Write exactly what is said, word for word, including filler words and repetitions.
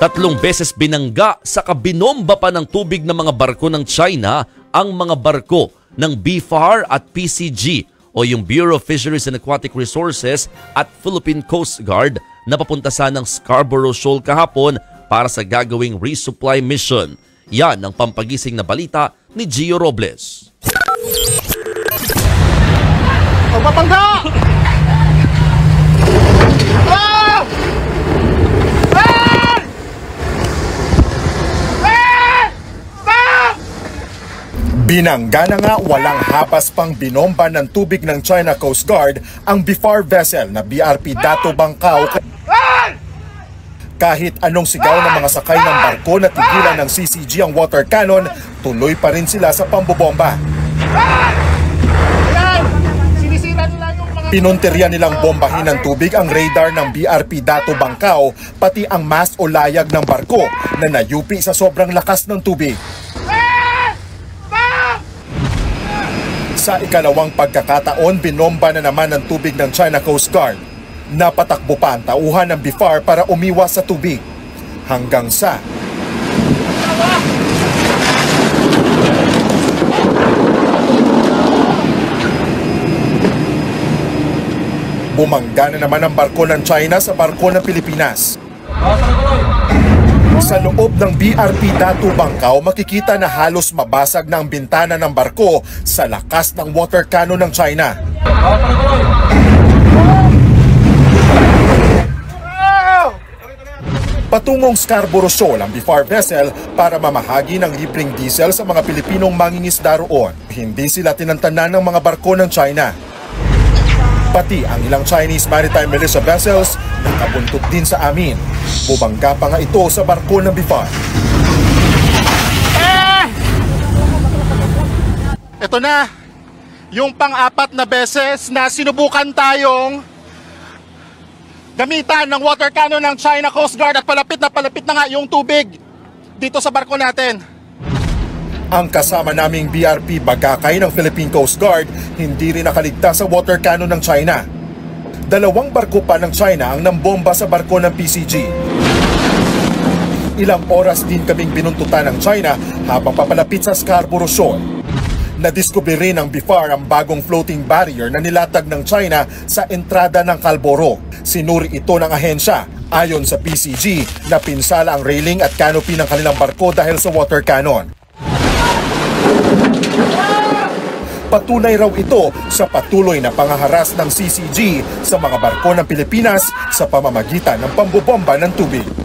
Tatlong beses binangga sa kabinomba pa ng tubig ng mga barko ng China ang mga barko ng B F A R at P C G o yung Bureau of Fisheries and Aquatic Resources at Philippine Coast Guard na papunta sa ng Scarborough Shoal kahapon para sa gagawing resupply mission. Yan ang pampagising na balita ni Gio Robles. Pagpapangga! Binangga na nga walang hapas pang binomba ng tubig ng China Coast Guard ang B F A R vessel na B R P Dato Bangkao. Kahit anong sigaw ng mga sakay ng barko na tigilan ng C C G ang water cannon, tuloy pa rin sila sa pambobomba. Pinuntirya nilang bombahin ng tubig ang radar ng B R P Dato Bangkao, pati ang mast o layag ng barko na nayupi sa sobrang lakas ng tubig. Sa ikalawang pagkakataon, binomba na naman ng tubig ng China Coast Guard. Napatakbo pa ang tauhan ng B F A R para umiwas sa tubig. Hanggang sa bumangga na naman ang barko ng China sa barko ng Pilipinas. Sa loob ng B R P Dato Bangkao, makikita na halos mabasag na ang bintana ng barko sa lakas ng water cannon ng China. Patungong Scarborough Shoal ang B F A R vessel para mamahagi ng libreng diesel sa mga Pilipinong mangingisda roon. Hindi sila tinantanan ng mga barko ng China. Pati ang ilang Chinese maritime militia vessels nakabuntot din sa amin. Bumangga pa nga ito sa barko ng B F A R. Eh! Ito na, yung pang-apat na beses na sinubukan tayong gamitan ng water cannon ng China Coast Guard at palapit na palapit na nga yung tubig dito sa barko natin. Ang kasama naming B R P Bagakay ng Philippine Coast Guard hindi rin nakaligtas sa water cannon ng China. Dalawang barko pa ng China ang nambomba sa barko ng P C G. Ilang oras din kaming binuntutan ng China habang papalapit sa Scarborough Shoal. Nadiskubre rin ng B F A R ang bagong floating barrier na nilatag ng China sa entrada ng Scarborough. Sinuri ito ng ahensya. Ayon sa P C G, napinsala ang railing at canopy ng kanilang barko dahil sa water cannon. Patunay raw ito sa patuloy na pangaharas ng C C G sa mga barko ng Pilipinas sa pamamagitan ng pambobomba ng tubig.